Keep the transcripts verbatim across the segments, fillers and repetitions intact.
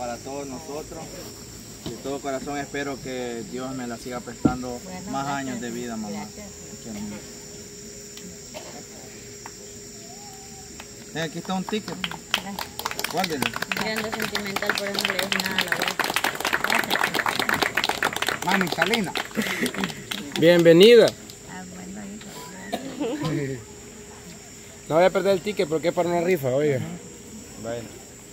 para todos nosotros. De todo corazón espero que Dios me la siga prestando bueno, más gracias. años de vida, mamá. Eh, aquí está un ticket. Guárdelo. Mirando sentimental, por eso no le digo nada a la voz. Mami, Salina. Bienvenida. Ah, bueno, no voy a perder el ticket porque es para una rifa, oye. Bueno.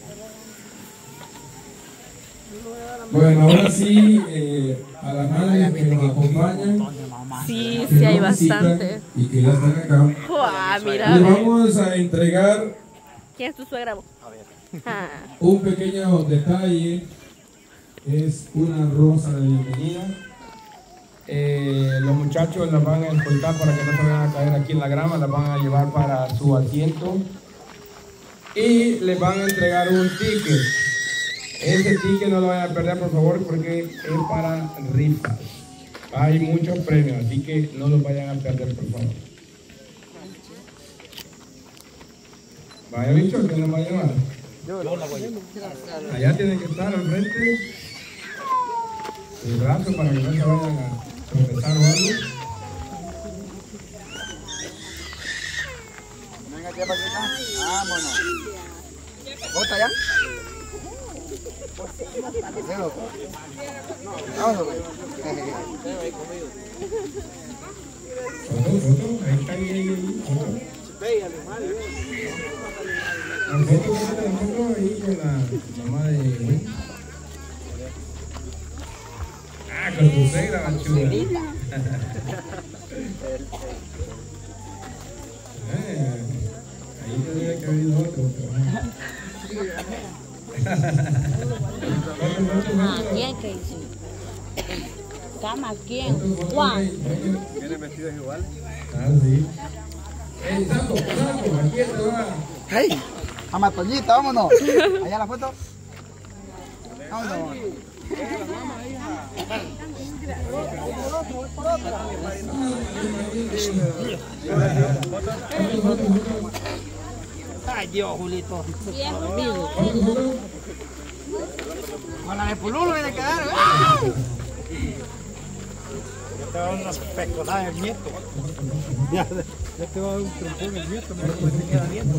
Bueno, ahora sí, eh, a las madres que nos acompañan. Sí, sí hay bastante. Y que ya están acá. ¡Wow! Mira. Les vamos a entregar. ¿Quién es tu suegra? A ver. Ah. Un pequeño detalle. Es una rosa de bienvenida. Eh, los muchachos las van a escoltar para que no se vayan a caer aquí en la grama. Las van a llevar para su asiento. Y les van a entregar un ticket. Ese ticket no lo vayan a perder, por favor, porque es para rifas. Hay muchos premios, así que no los vayan a perder, por favor. Vaya bicho, ¿quién nos va a llevar? Yo la voy a llevar. Allá tienen que estar al frente. El brazo para que no se vayan a tropezar o algo. Venga, ¿qué pasa acá? Vámonos. ¿Bota ya? Vamos, güey. Ahí está bien, ahí. La foto ahí con la mamá de Gwen. Ah, con tu suegra, la chula. Ahí tendría que haber ido otro. Ah, ¿quién que hizo? ¿Cama quién? Juan. ¿Tienen vestidos iguales? Ah, sí. ¡Ey, Santo, Santo! Aquí te va. ¡Hey! ¡Mamá Toñita, vámonos! ¿Allá la foto? Vámonos. Ay, Dios, Julito. Bien, con la de Pululo viene a quedar. Yo te voy a dar unas peconadas el nieto. Ya te voy a dar un trompón el nieto, me queda nieto.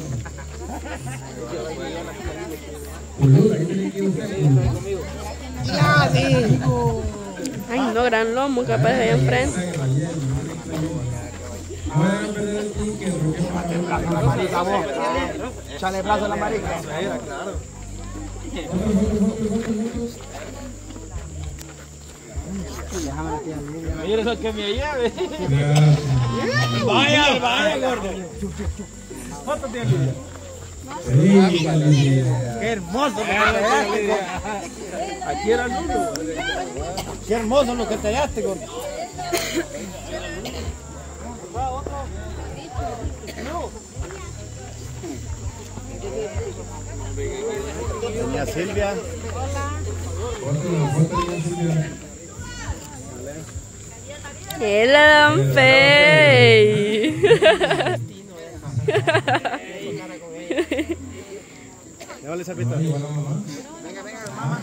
Ya, sí. Ay, no, gran lomo, capaz de allá enfrente. La marica, vos. Échale brazo a la marica. Claro. Mira eso que me lleve. Vaya, vaya, gordo. ¿Cuánto tiene Lidia? Qué hermoso lo que te hallaste. Aquí era el nudo. Qué hermoso lo que te hallaste, gordo. Doña Silvia. El Ampey. Llévale esa pista. Venga, venga, mamá.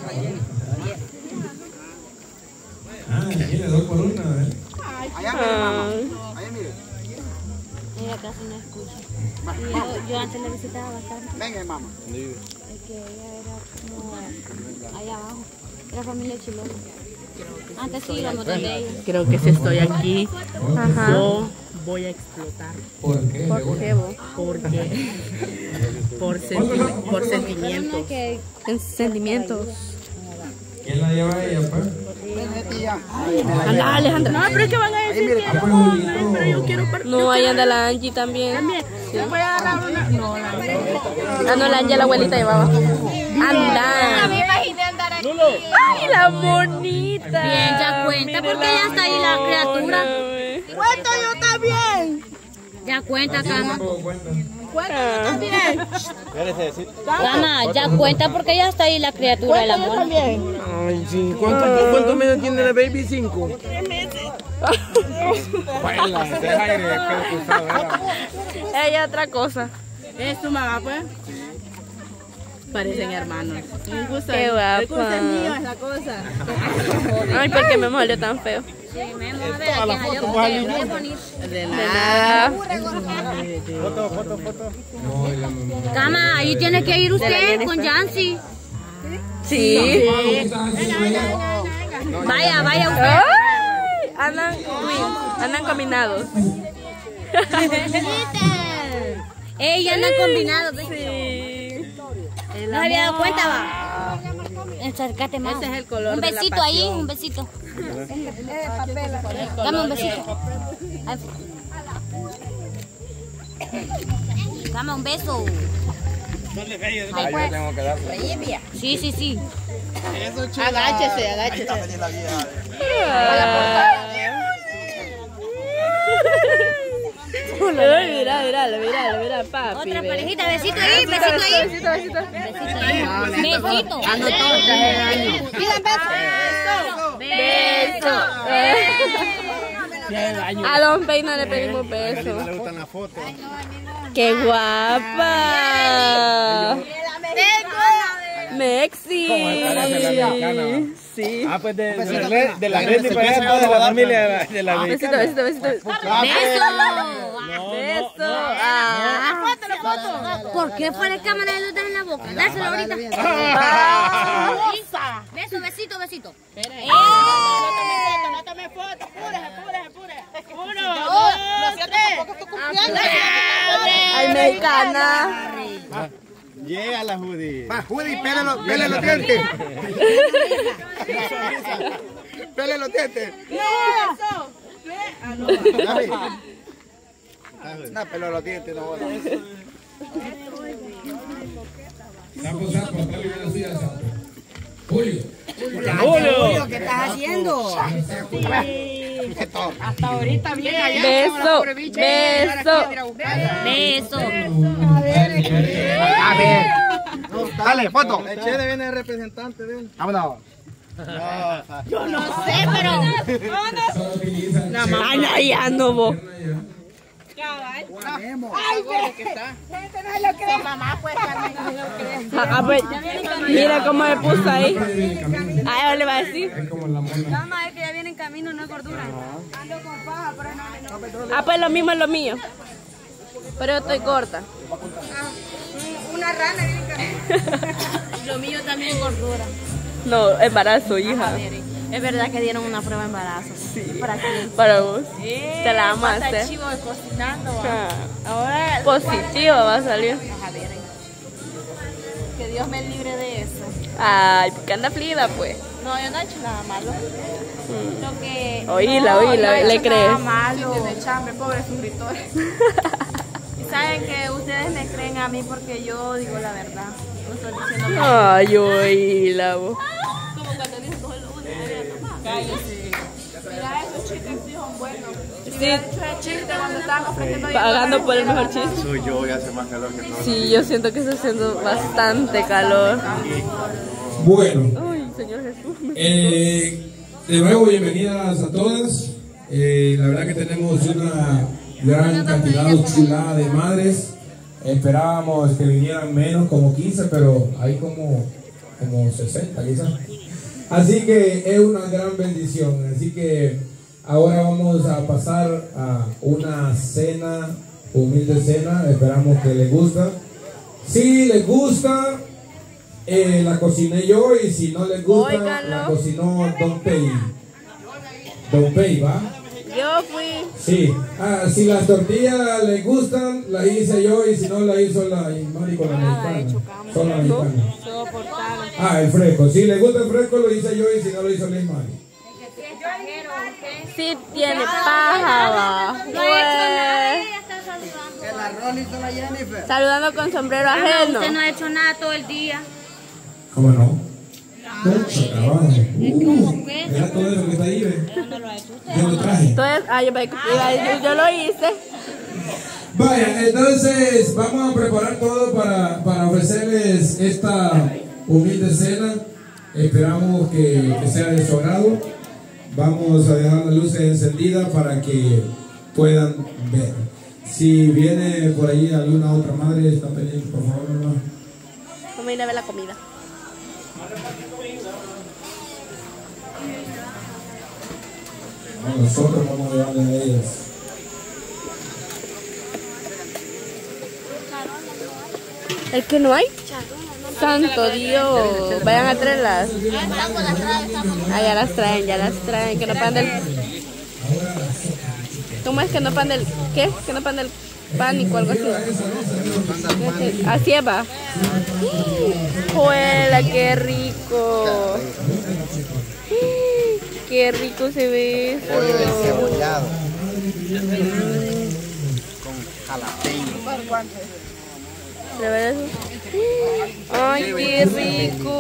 Ah, tiene dos por una, ¿eh? Allá mire, mamá. Allá mire. Ella casi no escucha. Yo, yo antes la visitaba bastante. Venga, mamá. Es que ella era como allá abajo. Era familia chilena. Antes sí íbamos donde ella. Creo que si estoy aquí, Ajá. yo voy a explotar. ¿Por qué? ¿Por qué vos? Porque por, senti por sentimientos. Sentimientos. ¿Quién la lleva a ella, pues? Anda, Alejandra. No, pero es que van a decir que no, pero yo quiero partir. No, ahí anda la Angie también. También. Sí. Voy a agarrar una. No, la Angie. Ah, no, la Angie, la abuelita llevaba. Anda. Me imaginé andar aquí. Ay, la bonita. Bien, ya cuenta porque ya está ahí la criatura. Cuento yo también. Ya cuenta, Cama. Cuento yo también. Cama, ya cuenta porque ya está ahí la criatura del Cuento yo amor. también. Ay, sí. ¿Cuántos cuánto meses tiene la baby? Cinco. Tres meses. Baila, deja aire de acá, Ella otra cosa. ¿Es tu mamá, pues? Parecen hermanos. Un gusto. Qué guapa. El gusto es mío, es la cosa. Ay, ¿por qué me salió tan feo? Sí, me vamos a ver a quién salió feo. Qué bonito. De De nada. nada. Foto, foto, foto. No, y la mamá. Cama, ahí tiene que ir usted con Yancy. Sí. Vaya, vaya usted. Ay, andan, uy, andan combinados. Ey, andan combinados. ¿ves? Sí. No se había dado cuenta, va. Acércate más. Ese es el color Un de la besito ahí, pasión. un besito. Dame un besito. Ay. Dame un beso. Ay, yo tengo que darle. Sí, sí, sí. Agáchese, agáchese. Ay, mira, mira, mira, mira, papi. Otra ve. parejita, besito ahí, besito ahí. Besito, besito. Besito. Besito. Pidan beso. Beso. Beso. A Don Pei no le pedimos beso. Le gustan las fotos. ¡Qué guapa! Mexi. Como el cara de la mexicana. Sí. Ah, pues de, de, la, Gle- de la Glenda y para allá, de la familia de la, de la Besito, mexicana. besito, besito. Beso. Beso. Ah. ¿Por qué pone cámara de luces en la boca? Dáselo ahorita. Ah. Beso, besito, besito. No tome foto, apúrese, apúrese, apúrese. Uno, dos, tres. Ay, mexicana. Llega la Judy. Va, Judy, pele los, pele los dientes. Pele los dientes. Dale. No, pelo los dientes, no bola. Sapo, sapo, dale una suya, sapo. Julio. Julio. ¿Qué estás haciendo? Hasta ahorita bien allá. Beso. Beso. Beso. A ver. Dale, foto. El Chele viene de representante de él. Vámonos. Yo no sé, pero. Solo utilizan. Ay, no, ya no vos. Ah, pues, mira cómo me puso ahí. Ah, ahora le va a decir. Es como la mona. Mamá, es que ya viene en camino, no es gordura. Ah, pues lo mismo es lo mío. Pero yo estoy corta. Una rana viene en camino. Lo mío también es gordura. No, embarazo, hija. Es verdad que dieron una prueba de embarazo. Sí. ¿Para quién? Para vos. Te la vamos a hacer. Chivo cocinando. Ah, Ahora, positivo va a salir. a ver, que Dios me libre de eso. Ay, que anda flida, pues. No, yo no he hecho nada malo. Lo que. Oíla, no, oíla, no he ¿le hecho crees? Nada malo. Tiene chambre, pobre suscriptor. Y saben que ustedes me creen a mí porque yo digo la verdad. No estoy diciendo nada. Ay, oíla, vos. Como cuando dijo todo el lunes, cállese. Mira, esos chistes sí son buenos. Si hubiera dicho ese chiste cuando estaban ofreciendo Pagando por el mejor chiste. Soy yo y hace más calor que todo. Sí, yo siento que está haciendo bastante calor. Bueno, Ay, Señor Jesús. eh, de nuevo bienvenidas a todas. Eh, la verdad que tenemos una gran cantidad chulada de madres. Esperábamos que vinieran menos, como quince, pero hay como, como sesenta quizás. Así que es una gran bendición. Así que ahora vamos a pasar a una cena, humilde cena. Esperamos que les gusta. Si les gusta, eh, la cociné yo, y si no les gusta, Óiganlo. la cocinó Don Pei. Don Pei, ¿va? Yo fui. Sí. Ah, si las tortillas les gustan, las hice yo, y si no, la hizo la Mari con la mexicana. Son la mexicana. Ah, el fresco. Si les gusta el fresco, lo hice yo, y si no, lo hizo la Mari. Sí tiene paja, va. Pues, El arroz hizo la Jennifer. saludando con sombrero Ah, ajeno. usted no ha hecho nada todo el día. ¿Cómo no? Mucho trabajo. Uh, qué? mira todo eso que está ahí, ¿ve? No lo ha hecho usted. Yo lo traje. Entonces, ay, yo, yo, yo lo hice. Vaya, entonces vamos a preparar todo para, para ofrecerles esta humilde cena. Esperamos que, que sea de su agrado. Vamos a dejar las luces encendidas para que puedan ver. Si viene por ahí alguna otra madre, está pendiente, por favor, hermano. Vamos a ir a ver la comida. Nosotros vamos a llevarles a ellas. ¿El que no hay? Santo Dios. Vayan a traerlas. Ah, ya las traen, ya las traen. Que no pan del... ¿Cómo es que no pan del... ¿Qué? Que no pan del pánico o algo así. Así es, va. ¡Juela, qué rico! ¡Qué rico se ve eso! Pollo descebollado. Con jalapeño. ¿Le ves eso? ¡Ay, qué rico!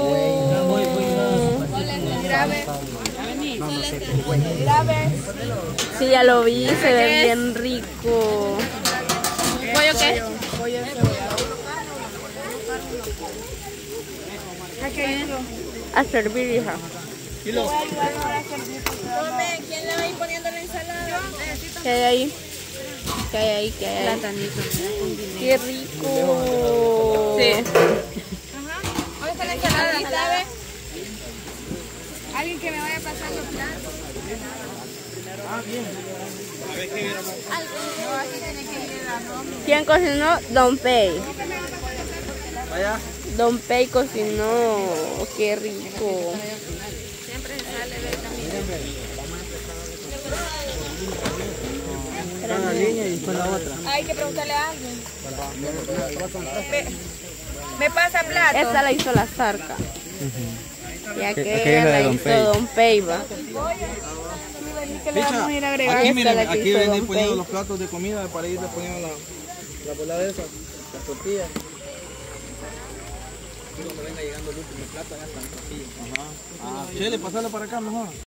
Sí, ya lo vi, se ve bien rico. ¿Pollo qué? A servir, hija. ¿Quién le va a ir poniendo la ensalada? ¿Qué hay ahí? ¿Qué hay ahí? ¿Qué hay ahí? ¡Qué rico! Sí. ¿Dónde está la ensalada? ¿Sabe? Alguien que me vaya pasando platos. ¿Quién cocinó? Don Pei. Vaya. Don Pei cocinó. ¡Qué rico! Siempre sale de también. Una línea y después la otra. Hay que preguntarle a alguien. Me, me pasa plato. Esta la hizo la zarca. Y aquella la la de Don hizo Pei. Don Peiva. Que le vamos a ir a agregar. Aquí Esta miren, la que aquí hizo ven Don ir poniendo Pei. los platos de comida para ir poniendo la, la bola de esa, las tortillas. Cuando venga llegando el último plato, ya están tortillas. Ajá. Ah, Chele, pasarla para acá mejor.